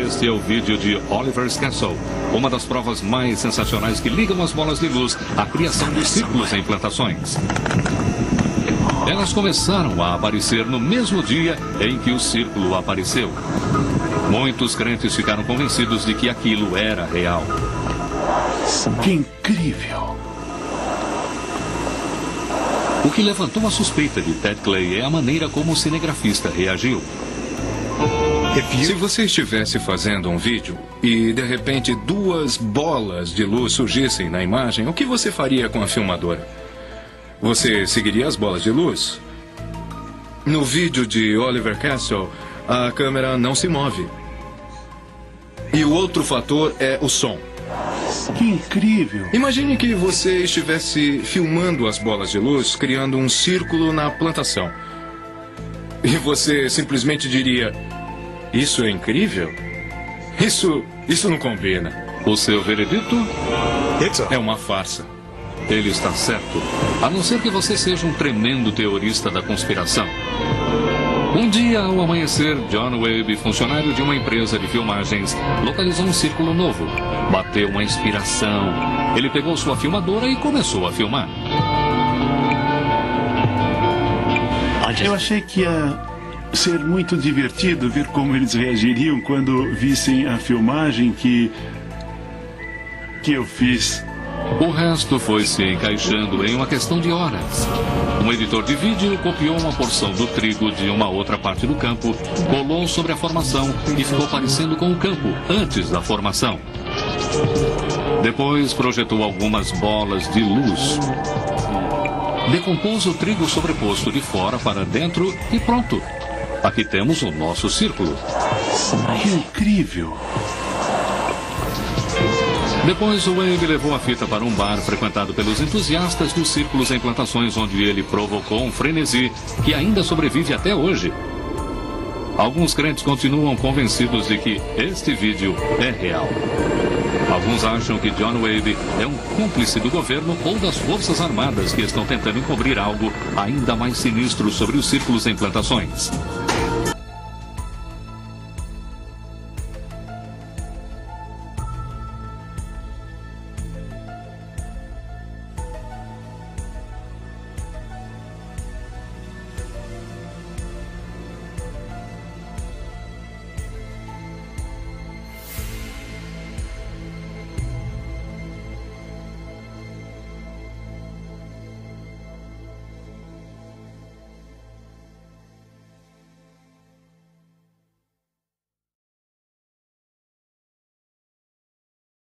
Este é o vídeo de Oliver's Castle, uma das provas mais sensacionais que ligam as bolas de luz à criação de círculos em plantações. Elas começaram a aparecer no mesmo dia em que o círculo apareceu. Muitos crentes ficaram convencidos de que aquilo era real. Que incrível! O que levantou a suspeita de Ted Clay é a maneira como o cinegrafista reagiu. Se você estivesse fazendo um vídeo e, de repente, duas bolas de luz surgissem na imagem, o que você faria com a filmadora? Você seguiria as bolas de luz? No vídeo de Oliver Castle, a câmera não se move. E o outro fator é o som. Que incrível! Imagine que você estivesse filmando as bolas de luz, criando um círculo na plantação. E você simplesmente diria: isso é incrível? Isso não combina. O seu veredito? É uma farsa. Ele está certo, a não ser que você seja um tremendo teorista da conspiração. Um dia, ao amanhecer, John Webb, funcionário de uma empresa de filmagens, localizou um círculo novo. Bateu uma inspiração. Ele pegou sua filmadora e começou a filmar. Eu achei que ia ser muito divertido ver como eles reagiriam quando vissem a filmagem que eu fiz. O resto foi se encaixando em uma questão de horas. Um editor de vídeo copiou uma porção do trigo de uma outra parte do campo, colou sobre a formação e ficou parecendo com o campo antes da formação. Depois projetou algumas bolas de luz. Decompôs o trigo sobreposto de fora para dentro e pronto. Aqui temos o nosso círculo. Que incrível! Depois, o Webb levou a fita para um bar frequentado pelos entusiastas dos círculos em plantações, onde ele provocou um frenesi que ainda sobrevive até hoje. Alguns crentes continuam convencidos de que este vídeo é real. Alguns acham que John Webb é um cúmplice do governo ou das forças armadas que estão tentando encobrir algo ainda mais sinistro sobre os círculos em plantações.